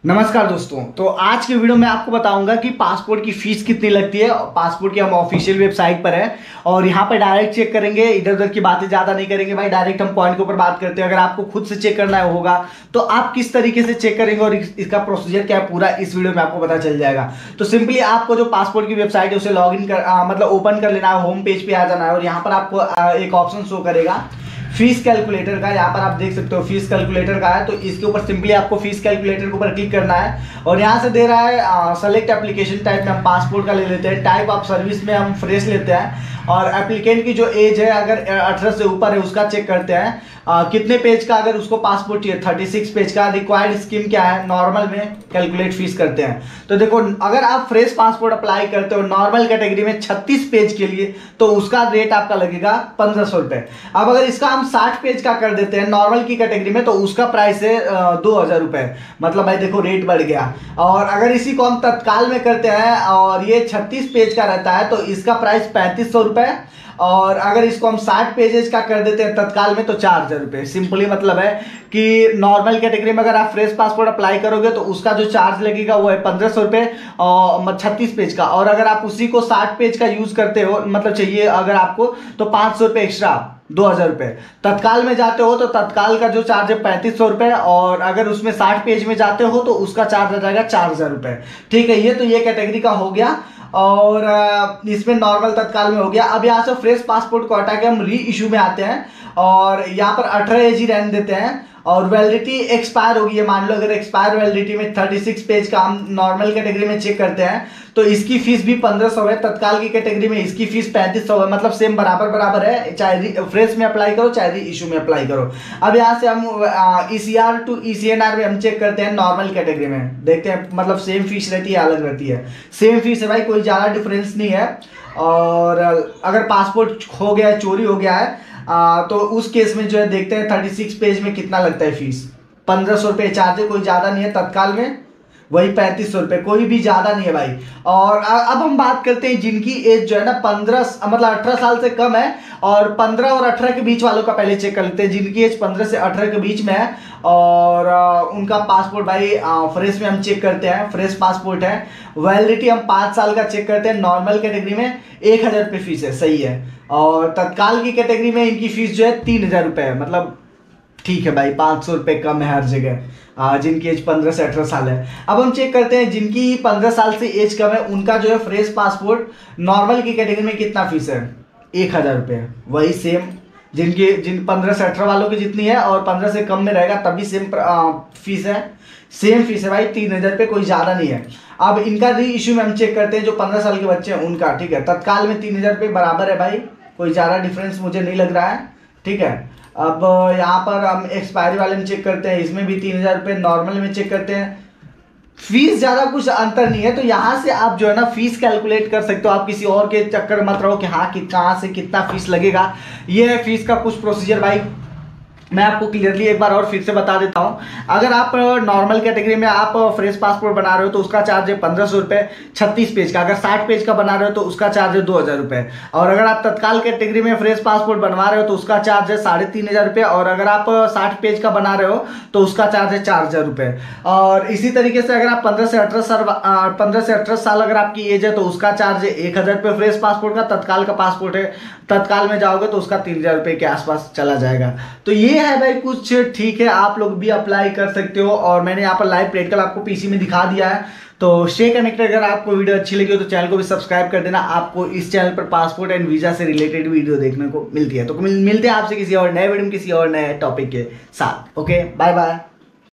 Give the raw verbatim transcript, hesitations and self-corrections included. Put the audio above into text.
नमस्कार दोस्तों। तो आज की वीडियो में आपको बताऊंगा कि पासपोर्ट की फीस कितनी लगती है। पासपोर्ट की हम ऑफिशियल वेबसाइट पर है और यहाँ पर डायरेक्ट चेक करेंगे, इधर उधर की बातें ज़्यादा नहीं करेंगे भाई, डायरेक्ट हम पॉइंट के ऊपर बात करते हैं। अगर आपको खुद से चेक करना होगा तो आप किस तरीके से चेक करेंगे और इसका प्रोसीजर क्या है पूरा इस वीडियो में आपको पता चल जाएगा। तो सिंपली आपको जो पासपोर्ट की वेबसाइट है उसे लॉग इन कर आ, मतलब ओपन कर लेना है, होम पेज पे आ जाना है और यहाँ पर आपको आ, एक ऑप्शन शो करेगा फीस कैलकुलेटर का। यहाँ पर आप देख सकते हो फीस कैलकुलेटर का है, तो इसके ऊपर सिंपली आपको फीस कैलकुलेटर के ऊपर क्लिक करना है और यहाँ से दे रहा है सेलेक्ट एप्लीकेशन टाइप में हम पासपोर्ट का ले लेते हैं, टाइप ऑफ सर्विस में हम फ्रेश लेते हैं और एप्लीकेंट की जो एज है अगर अठारह से ऊपर है उसका चेक करते हैं। आ, कितने पेज का अगर उसको पासपोर्ट चाहिए, छत्तीस पेज का। रिक्वायर्ड स्कीम क्या है, नॉर्मल में कैलकुलेट फीस करते हैं। तो देखो अगर आप फ्रेश पासपोर्ट अप्लाई करते हो नॉर्मल कैटेगरी में छत्तीस पेज के लिए तो उसका रेट आपका लगेगा पंद्रह सौ रुपए। अब अगर इसका हम साठ पेज का कर देते हैं नॉर्मल की कैटेगरी में तो उसका प्राइस है दो हजार रुपए। मतलब भाई देखो रेट बढ़ गया। और अगर इसी को हम तत्काल में करते हैं और ये छत्तीस पेज का रहता है तो इसका प्राइस पैंतीस सौ रुपए और अगर इसको हम साठ पेजेस का कर देते हैं तत्काल में तो चार हजार रुपये। सिंपली मतलब है कि नॉर्मल कैटेगरी में अगर आप फ्रेश पासपोर्ट अप्लाई करोगे तो उसका जो चार्ज लगेगा वो है पंद्रह सौ रुपये और छत्तीस पेज का। और अगर आप उसी को साठ पेज का यूज करते हो मतलब चाहिए अगर आपको तो पाँच सौ रुपये एक्स्ट्रा, दो हजार रुपये। तत्काल में जाते हो तो तत्काल का जो चार्ज है पैंतीस सौ रुपये और अगर उसमें साठ पेज में जाते हो तो उसका चार्ज आ जाएगा चार हजार रुपये। ठीक है, ये तो ये कैटेगरी का हो गया और इसमें नॉर्मल तत्काल में हो गया। अब यहाँ से फ्रेश पासपोर्ट को हटा के हम री इशू में आते हैं और यहाँ पर अठारह एज ही रहने देते हैं और वैलिडिटी एक्सपायर होगी है। मान लो अगर एक्सपायर वैलिडिटी में छत्तीस पेज का हम नॉर्मल कैटेगरी में चेक करते हैं तो इसकी फीस भी पंद्रह सौ है, तत्काल की कैटेगरी में इसकी फीस पैंतीस सौ है। मतलब सेम बराबर बराबर है, चाहे फ्रेश में अप्लाई करो चाहे री इशू में अप्लाई करो। अब यहाँ से हम ईसीआर टू ईसीएनआर में हम चेक करते हैं नॉर्मल कैटेगरी में, देखते हैं मतलब सेम फीस रहती है अलग रहती है। सेम फीस है भाई, कोई ज़्यादा डिफरेंस नहीं है। और अगर पासपोर्ट खो गया है, चोरी हो गया है आ, तो उस केस में जो है देखते हैं छत्तीस पेज में कितना लगता है फीस। पंद्रह सौ रुपये चार्ज है, कोई ज़्यादा नहीं है। तत्काल में वही पैंतीस सौ रुपये, कोई भी ज़्यादा नहीं है भाई। और अब हम बात करते हैं जिनकी एज जो है ना पंद्रह मतलब अठारह साल से कम है और पंद्रह और अठारह के बीच वालों का पहले चेक कर लेते हैं। जिनकी एज पंद्रह से अठारह के बीच में है और उनका पासपोर्ट भाई फ्रेश में हम चेक करते हैं, फ्रेश पासपोर्ट है। वैलिडिटी हम पाँच साल का चेक करते हैं। नॉर्मल कैटेगरी में एक हज़ार रुपये फीस है, सही है। और तत्काल की कैटेगरी में इनकी फीस जो है तीन हज़ार रुपये है। मतलब ठीक है भाई, पाँच सौ रुपये कम है हर जगह जिनकी एज पंद्रह से अठारह साल है। अब हम चेक करते हैं जिनकी पंद्रह साल से एज कम है उनका जो है फ्रेश पासपोर्ट नॉर्मल की कैटेगरी में कितना फीस है, एक हज़ार रुपये। वही सेम जिनकी जिन पंद्रह से अठारह वालों की जितनी है और पंद्रह से कम में रहेगा तभी सेम फीस है, सेम फीस है भाई, तीन हज़ार रुपये, कोई ज़्यादा नहीं है। अब इनका री इशू में हम चेक करते हैं जो पंद्रह साल के बच्चे हैं उनका। ठीक है, तत्काल में तीन हज़ार रुपये बराबर है भाई, कोई ज़्यादा डिफरेंस मुझे नहीं लग रहा है। ठीक है, अब यहाँ पर हम एक्सपायरी वाले में चेक करते हैं, इसमें भी तीन हज़ार रुपये। नॉर्मल में चेक करते हैं, फीस ज़्यादा कुछ अंतर नहीं है। तो यहाँ से आप जो है ना फीस कैलकुलेट कर सकते हो। आप किसी और के चक्कर मत रहो कि हाँ कि कहाँ से कितना फीस लगेगा। ये है फीस का कुछ प्रोसीजर भाई, मैं आपको क्लियरली एक बार और फिर से बता देता हूं। अगर आप नॉर्मल कैटेगरी में आप फ्रेश पासपोर्ट बना रहे हो तो उसका चार्ज है पंद्रह सौ रुपये छत्तीस पेज का। अगर साठ पेज का बना रहे हो तो उसका चार्ज है दो हज़ार रुपये। और अगर आप तत्काल कैटेगरी में फ्रेश पासपोर्ट बनवा रहे हो तो उसका चार्ज है साढ़े तीन हज़ार रुपये। और अगर आप साठ पेज का बना रहे हो तो उसका चार्ज है चार हज़ार रुपये। और इसी तरीके से अगर आप पंद्रह से अठारह साल पंद्रह से अठारह साल अगर आपकी एज है तो उसका चार्ज है एक हज़ार रुपये फ्रेश पासपोर्ट का। तत्काल का पासपोर्ट है, तत्काल में जाओगे तो उसका तीन हज़ार रुपये के आसपास चला जाएगा। तो ये है भाई कुछ, ठीक है, आप लोग भी अप्लाई कर सकते हो। और मैंने यहाँ पर लाइव प्रैक्टिकल आपको पीसी में दिखा दिया है। तो स्टे कनेक्टेड। अगर आपको वीडियो अच्छी लगी हो तो चैनल को भी सब्सक्राइब कर देना। आपको इस चैनल पर पासपोर्ट एंड वीजा से रिलेटेड वीडियो देखने को मिलती है। तो मिलते हैं आपसे किसी और नए वीडियो में किसी और नए टॉपिक के साथ। Okay, bye bye.